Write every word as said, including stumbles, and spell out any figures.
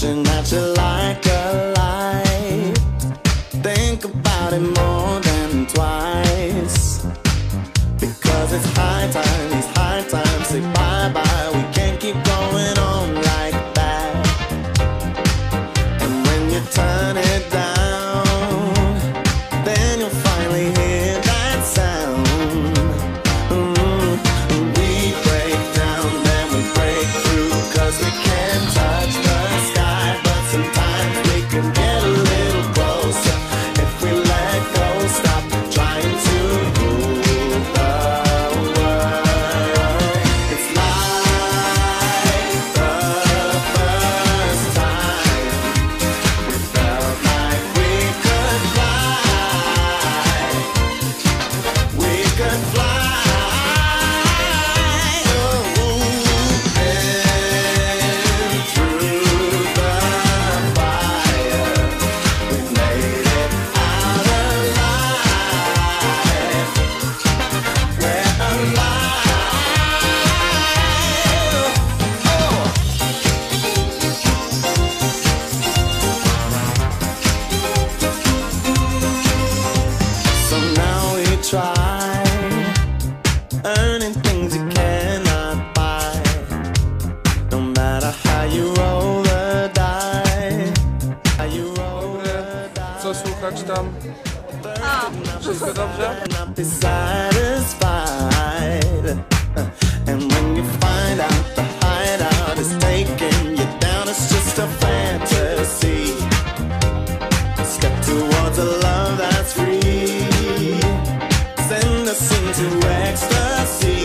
wishing that you like a light. Think about it more than twice, because it's high time, it's high time, say bye-bye. We can't keep going on like that. And when you turn it down, then you'll finally hear that sound. Mm-hmm. We break down, then we break through, cause we can't touch the sky, but sometimes we can get a little closer if we let go, stop trying to rule the world. It's like the first time we felt like we could fly. We could fly. Oh, been through the fire. We've made it out alive. We're alive. Oh. So now we try, earning things you cannot buy. No matter how you roll the die, how you roll the die. Co słuchać tam? A, Wszystko dobrze? Not be satisfied. And when you find out the hideout is taking you down, it's just a fantasy. Step towards a love that's free. Send us into ecstasy.